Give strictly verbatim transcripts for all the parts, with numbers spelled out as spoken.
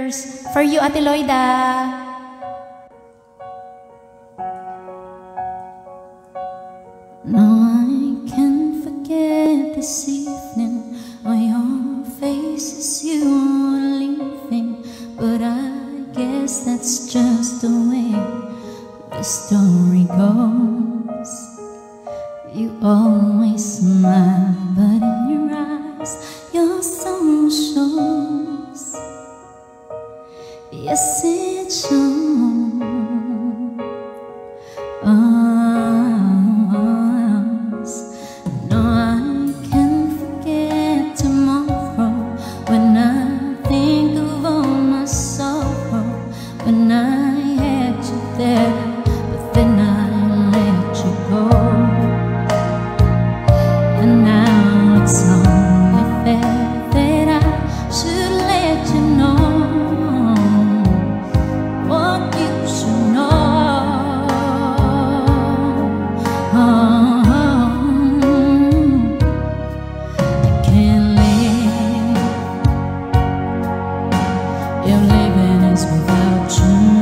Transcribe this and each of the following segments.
prayers for you, Ate Loida. No, I can't forget this evening on your faces you were leaving, but I guess that's just the way the story goes. You always smile, but in your eyes your sorrow shows. Yes, it shows. Oh. When I had you there, but then I let you go. And now it's only fair that I should let you know what you should know. Oh, I can't live if living is without you.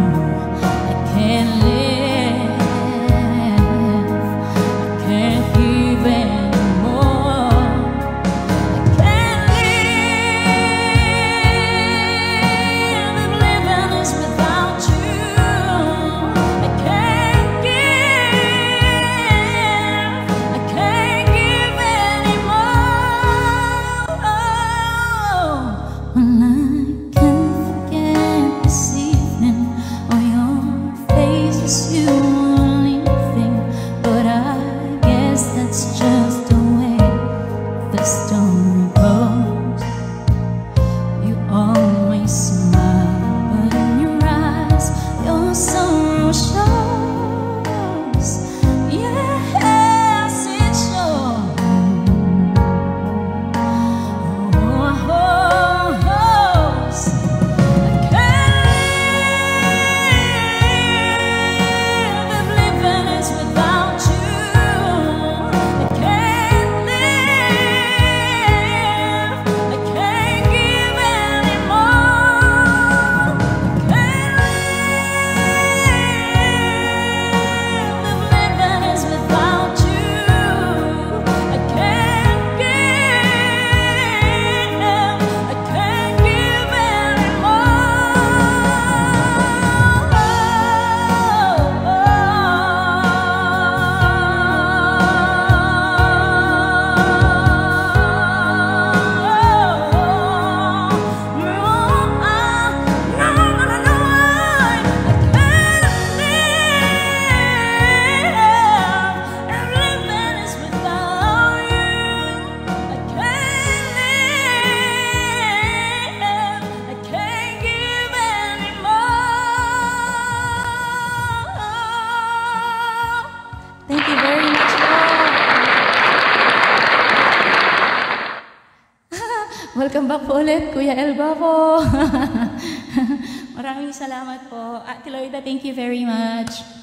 Welcome back po ulit, Kuya Elba po. Maraming salamat po. Ate Loida, thank you very much.